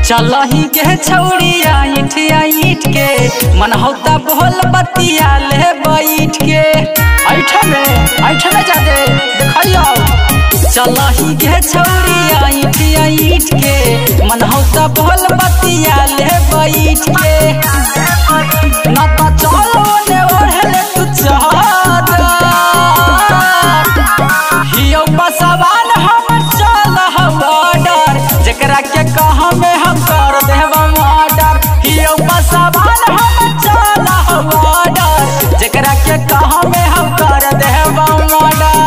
चलही के छौड़िया ईठ के मन होता बोल बतिया ले बैठ के ऐठ में जादे देखियो। चलही के छौड़िया ईठ के मन होता बोल बतिया ले बैठ के ना तो चलो ने ओढ़ले तू चादर हियो बसवान हमर चल हवाडर जेकरा के कहा में हम कर देव मर्डर हियो बसवान हमर चल हवाडर जेकरा के कहा में हम कर देव मर्डर।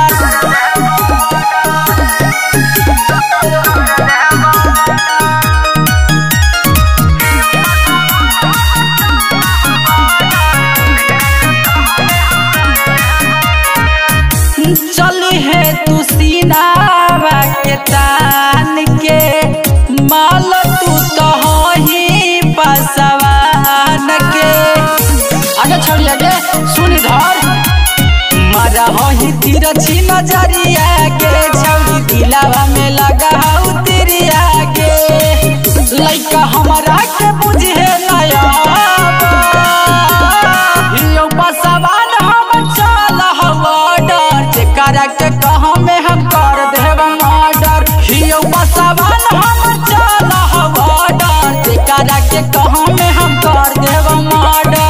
चली है तू सीनावा के तान के माल तू तो ही पसवान के आगे छोड़ी आगे सुन धर मरा ही तिरछी नजरिया के छौड़ी दिलावा में लगा हऊ तिरिया के लइका हमारा के बुझे नया हियो बसवान हम चल हवाडर जेकरा के कहा में हम कर देव मर्डर हियो बसवान हम चल हवाडर जेकरा के कहा में हम कर देव मर्डर।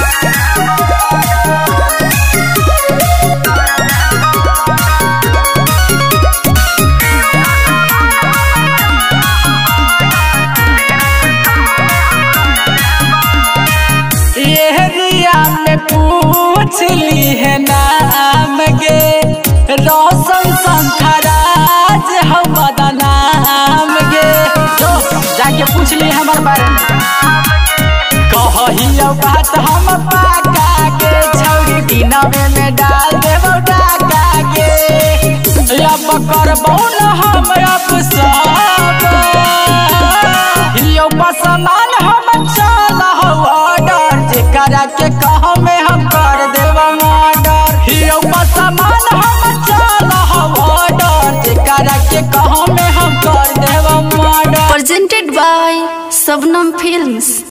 एरिया में पूछ ली है नाम गे रोशन संखराज हम बदनाम गे जो जाके पूछ ली हमार बारे में कहियो बात हम पाका के छौड़ी दिनवे में डाल देबो डाका के अब करबो न हम अब सब हियो बसमान हम चल हवाडर जेकरा के कहा में हम कर देव मर्डर हियो बसमान हम चल हवाडर जेकरा के कहा में हम कर देव murder. Presented by Sabnam Films।